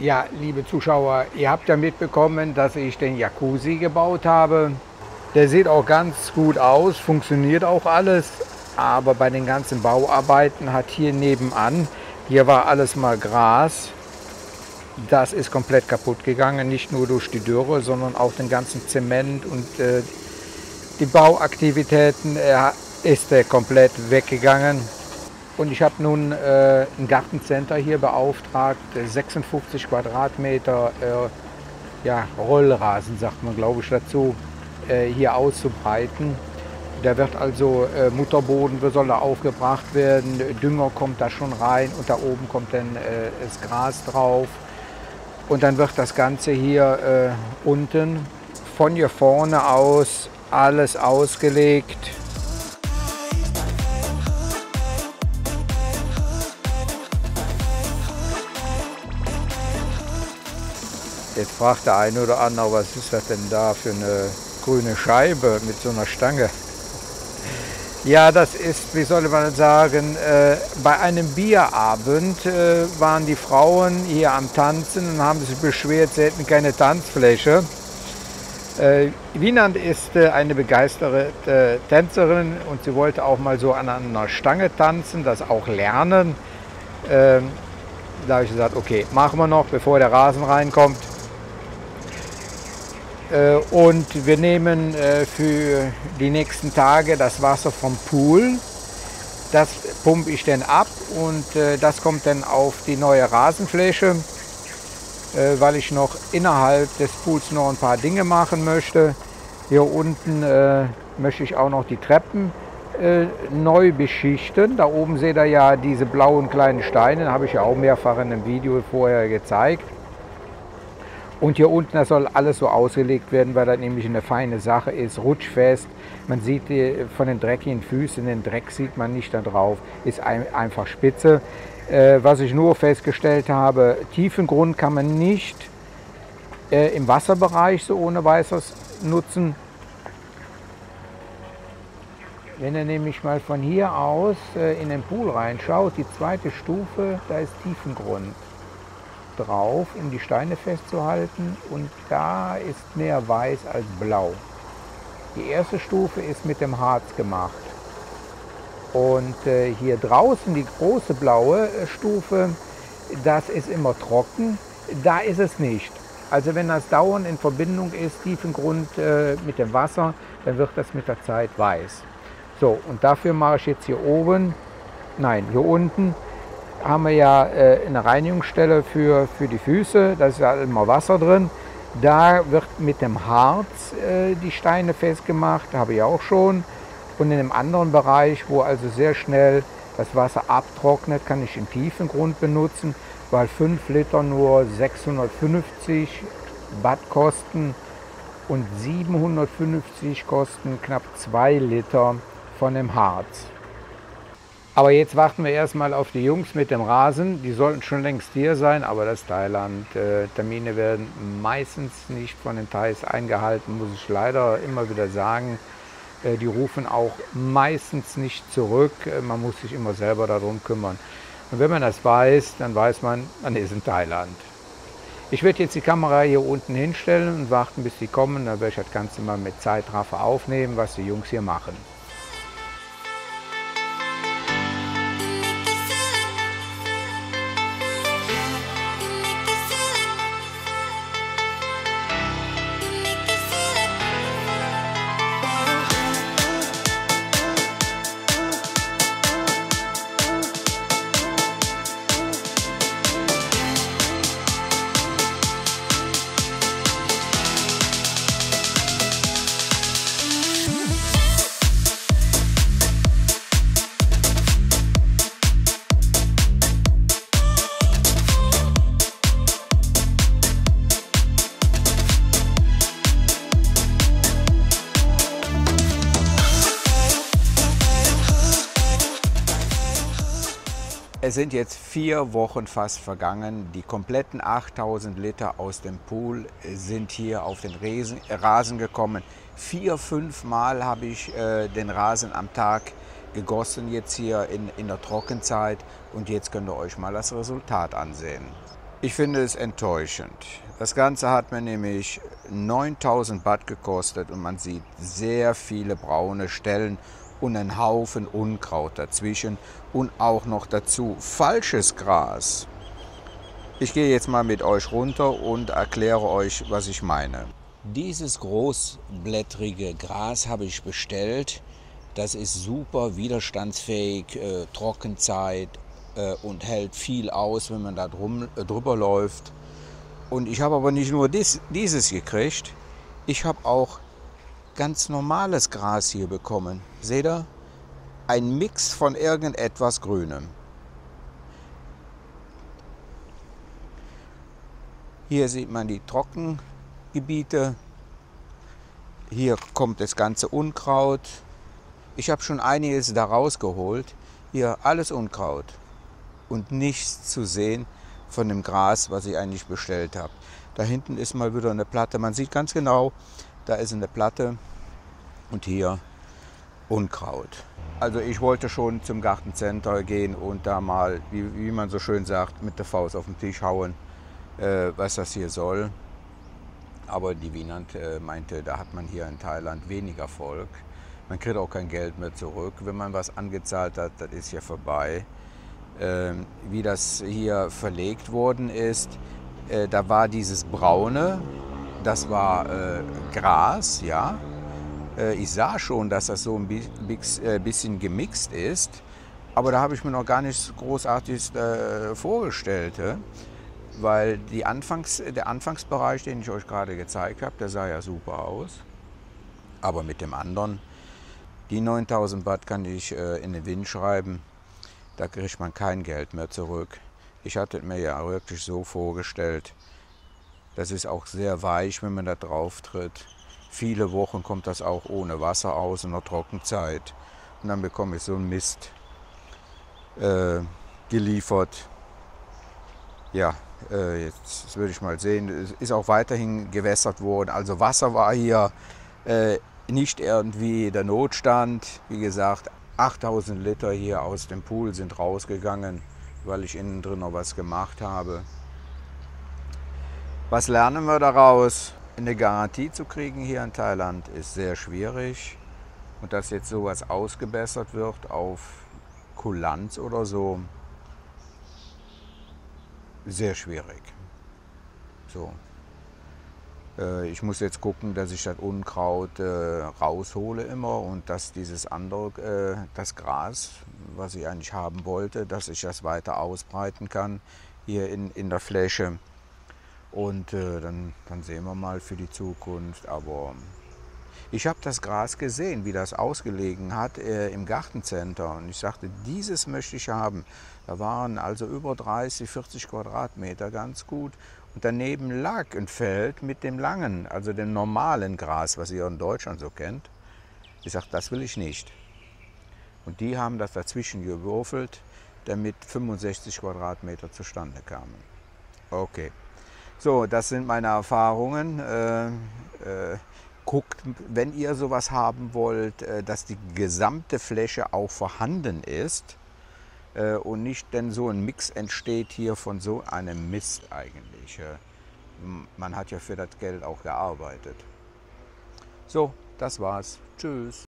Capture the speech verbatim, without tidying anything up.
Ja, liebe Zuschauer, ihr habt ja mitbekommen, dass ich den Jacuzzi gebaut habe. Der sieht auch ganz gut aus, funktioniert auch alles. Aber bei den ganzen Bauarbeiten hat hier nebenan, hier war alles mal Gras. Das ist komplett kaputt gegangen, nicht nur durch die Dürre, sondern auch den ganzen Zement und äh, die Bauaktivitäten äh, ist äh, komplett weggegangen. Und ich habe nun äh, ein Gartencenter hier beauftragt, sechsundfünfzig Quadratmeter äh, ja, Rollrasen, sagt man glaube ich dazu, äh, hier auszubreiten. Da wird also äh, Mutterboden soll da aufgebracht werden, Dünger kommt da schon rein und da oben kommt dann äh, das Gras drauf. Und dann wird das Ganze hier äh, unten von hier vorne aus alles ausgelegt. Jetzt fragt der eine oder andere, was ist das denn da für eine grüne Scheibe mit so einer Stange? Ja, das ist, wie soll man sagen, äh, bei einem Bierabend äh, waren die Frauen hier am Tanzen und haben sich beschwert, sie hätten keine Tanzfläche. Äh, Wienand ist äh, eine begeisterte äh, Tänzerin und sie wollte auch mal so an einer Stange tanzen, das auch lernen. Äh, da habe ich gesagt, okay, machen wir noch, bevor der Rasen reinkommt. Und wir nehmen für die nächsten Tage das Wasser vom Pool. Das pumpe ich dann ab und das kommt dann auf die neue Rasenfläche, weil ich noch innerhalb des Pools noch ein paar Dinge machen möchte. Hier unten möchte ich auch noch die Treppen neu beschichten. Da oben seht ihr ja diese blauen kleinen Steine, habe ich ja auch mehrfach in einem Video vorher gezeigt. Und hier unten, das soll alles so ausgelegt werden, weil das nämlich eine feine Sache ist, rutschfest. Man sieht die, von den dreckigen Füßen, den Dreck sieht man nicht da drauf, ist ein, einfach spitze. Äh, was ich nur festgestellt habe, tiefen Grund kann man nicht äh, im Wasserbereich so ohne weiteres nutzen. Wenn ihr nämlich mal von hier aus äh, in den Pool reinschaut, die zweite Stufe, da ist Tiefengrund drauf, um die Steine festzuhalten, und da ist mehr weiß als blau. Die erste Stufe ist mit dem Harz gemacht und äh, hier draußen die große blaue Stufe, das ist immer trocken, da ist es nicht. Also wenn das dauernd in Verbindung ist, Tiefengrund äh, mit dem Wasser, dann wird das mit der Zeit weiß. So, und dafür mache ich jetzt hier oben, nein, hier unten haben wir ja äh, eine Reinigungsstelle für, für die Füße, da ist ja immer Wasser drin. Da wird mit dem Harz äh, die Steine festgemacht, habe ich auch schon. Und in einem anderen Bereich, wo also sehr schnell das Wasser abtrocknet, kann ich den Tiefengrund benutzen, weil fünf Liter nur sechshundertfünfzig Baht kosten und siebenhundertfünfzig kosten knapp zwei Liter von dem Harz. Aber jetzt warten wir erstmal auf die Jungs mit dem Rasen. Die sollten schon längst hier sein, aber das ist Thailand. Äh, Termine werden meistens nicht von den Thais eingehalten, muss ich leider immer wieder sagen. Äh, die rufen auch meistens nicht zurück. Äh, man muss sich immer selber darum kümmern. Und wenn man das weiß, dann weiß man, man ist in Thailand. Ich werde jetzt die Kamera hier unten hinstellen und warten, bis die kommen. Dann werde ich das Ganze mal mit Zeitraffer aufnehmen, was die Jungs hier machen. Es sind jetzt vier Wochen fast vergangen. Die kompletten achttausend Liter aus dem Pool sind hier auf den Rasen gekommen. Vier, fünf Mal habe ich äh, den Rasen am Tag gegossen, jetzt hier in, in der Trockenzeit. Und jetzt könnt ihr euch mal das Resultat ansehen. Ich finde es enttäuschend. Das Ganze hat mir nämlich neuntausend Baht gekostet und man sieht sehr viele braune Stellen und einen Haufen Unkraut dazwischen und auch noch dazu falsches Gras. Ich gehe jetzt mal mit euch runter und erkläre euch, was ich meine. Dieses großblättrige Gras habe ich bestellt. Das ist super widerstandsfähig, äh, Trockenzeit äh, und hält viel aus, wenn man da drum, äh, drüber läuft. Und ich habe aber nicht nur dies, dieses gekriegt, ich habe auch ganz normales Gras hier bekommen. Seht ihr? Ein Mix von irgendetwas Grünem. Hier sieht man die Trockengebiete. Hier kommt das ganze Unkraut. Ich habe schon einiges da rausgeholt. Hier alles Unkraut und nichts zu sehen von dem Gras, was ich eigentlich bestellt habe. Da hinten ist mal wieder eine Platte. Man sieht ganz genau, da ist eine Platte und hier Unkraut. Also ich wollte schon zum Gartencenter gehen und da mal, wie, wie man so schön sagt, mit der Faust auf den Tisch hauen, äh, was das hier soll. Aber die Wienand äh, meinte, da hat man hier in Thailand weniger Erfolg. Man kriegt auch kein Geld mehr zurück. Wenn man was angezahlt hat, das ist ja vorbei. Ähm, wie das hier verlegt worden ist, äh, da war dieses Braune, das war äh, Gras, ja. Äh, ich sah schon, dass das so ein bisschen gemixt ist, aber da habe ich mir noch gar nichts Großartiges äh, vorgestellt. Äh? Weil die Anfangs, der Anfangsbereich, den ich euch gerade gezeigt habe, der sah ja super aus. Aber mit dem anderen, die neuntausend Baht kann ich äh, in den Wind schreiben. Da kriegt man kein Geld mehr zurück. Ich hatte mir ja wirklich so vorgestellt. Das ist auch sehr weich, wenn man da drauf tritt. Viele Wochen kommt das auch ohne Wasser aus in der Trockenzeit. Und dann bekomme ich so einen Mist äh, geliefert. Ja, äh, jetzt, jetzt würde ich mal sehen. Es ist auch weiterhin gewässert worden. Also Wasser war hier äh, nicht irgendwie der Notstand. Wie gesagt, achttausend Liter hier aus dem Pool sind rausgegangen, weil ich innen drin noch was gemacht habe. Was lernen wir daraus? Eine Garantie zu kriegen hier in Thailand ist sehr schwierig. Und dass jetzt sowas ausgebessert wird auf Kulanz oder so, sehr schwierig. So. Äh, ich muss jetzt gucken, dass ich das Unkraut äh, raushole immer und dass dieses andere, äh, das Gras, was ich eigentlich haben wollte, dass ich das weiter ausbreiten kann hier in, in der Fläche. Und äh, dann, dann sehen wir mal für die Zukunft. Aber ich habe das Gras gesehen, wie das ausgelegen hat äh, im Gartencenter. Und ich sagte, dieses möchte ich haben. Da waren also über dreißig, vierzig Quadratmeter, ganz gut. Und daneben lag ein Feld mit dem langen, also dem normalen Gras, was ihr in Deutschland so kennt. Ich sagte, das will ich nicht. Und die haben das dazwischen gewürfelt, damit fünfundsechzig Quadratmeter zustande kamen. Okay. So, das sind meine Erfahrungen. Äh, äh, guckt, wenn ihr sowas haben wollt, äh, dass die gesamte Fläche auch vorhanden ist äh, und nicht denn so ein Mix entsteht hier von so einem Mist eigentlich. Äh, man hat ja für das Geld auch gearbeitet. So, das war's. Tschüss.